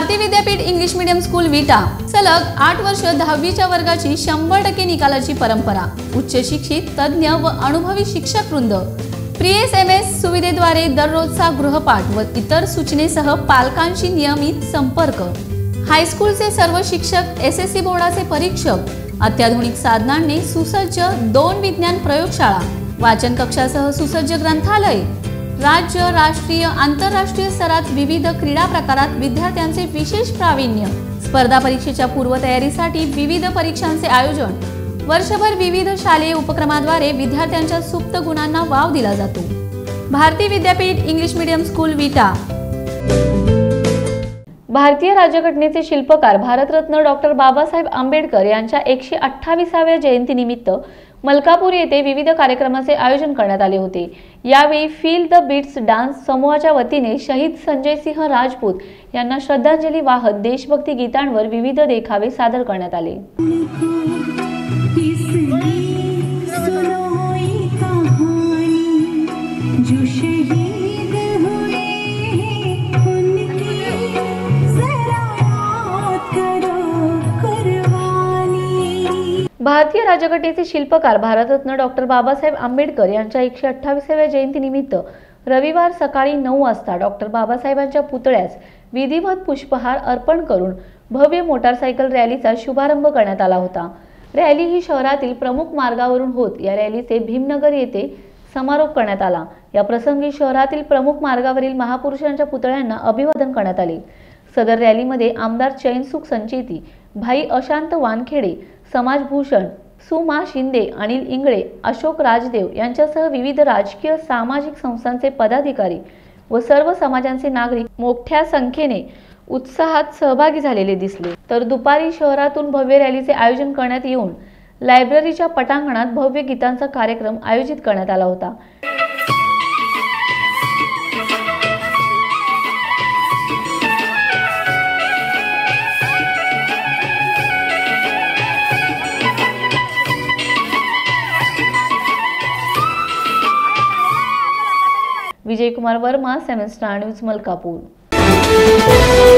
Bharati Vidyapeeth English medium school विटा सलग 8 वर्ष 10वीच्या वर्गाची 100% निकालाची परंपरा। उच्च शिक्षित तज्ञ व अनुभवी शिक्षक वृंद प्रिएस सुविधेद्वारे दररोजचा गृहपाठ व इतर सूचनेसह पालकांशी नियमित संपर्क। हायस्कूलचे सर्व शिक्षक, एसएससी बोर्डाचे परीक्षक, अत्याधुनिक साधनांनी सुसज्ज 2 विज्ञान प्रयोगशाळा, वाचन कक्षासह सुसज्ज ग्रंथालय, राज्य, राष्ट्रीय, आंतरराष्ट्रीय स्तरात विविध क्रीडा प्रकारात विद्यार्थ्यांचे विशेष प्रावीण्य, स्पर्धा परीक्षेच्या पूर्वतयारीसाठी विविध परीक्षांचे आयोजन, वर्षभर विविध शालेय उपक्रमाद्वारे विद्यार्थ्यांच्या सुप्त गुणांना वाव दिला जातो। Bharati Vidyapeeth English medium school विटा। भारतीय राज्यघटनेचे शिल्पकार भारतरत्न डॉक्टर बाबासाहेब आंबेडकर यांच्या 128व्या जयंतीनिमित्त मलकापूर येथे विविध कार्यक्रमाचे आयोजन करण्यात आले होते। यावेळी फील द बीट्स डान्स समूहाच्या वतीने शहीद संजय सिंह राजपूत यांना श्रद्धांजली वाहत देशभक्ती गीतांवर विविध देखावे सादर करण्यात आले। भारतीय राज्यघटनेचे शिल्पकार भारतरत्न डॉक्टर बाबासाहेब आंबेडकर यांच्या 128व्या जयंतीनिमित्त रविवार सकाळी 9 वाजता डॉक्टर बाबासाहेबांच्या पुतळ्यास विधिवत पुष्पहार अर्पण करून भव्य मोटारसायकल रॅलीचा शुभारंभ करण्यात आला होता। रॅली ही शहरातील प्रमुख मार्गावरून होत या रॅलीचे भीमनगर येथे समारोप करण्यात आला। या प्रसंगी शहरातील प्रमुख मार्गावरील महापुरुषांच्या पुतळ्यांना अभिवादन करण्यात आले। सदर रॅलीमध्ये आमदार चैनसुख संचेती, भाई अशांत वानखेडे, समाजभूषण, सुमा शिंदे, अनिल इंगळे, अशोक राजदेव यांच्यासह विविध राजकीय सामाजिक संस्थांचे पदाधिकारी व सर्व समाजांचे नागरिक मोठ्या संख्येने उत्साहात सहभागी झालेले दिसले। तर दुपारी शहरातून भव्य रॅलीचे आयोजन करण्यात येऊन लायब्ररीच्या पटांगणात भव्य गीतांचा कार्यक्रम आयोजित करण्यात आला होता। Vijay Kumar Varma, 7 Star News, Malkapur.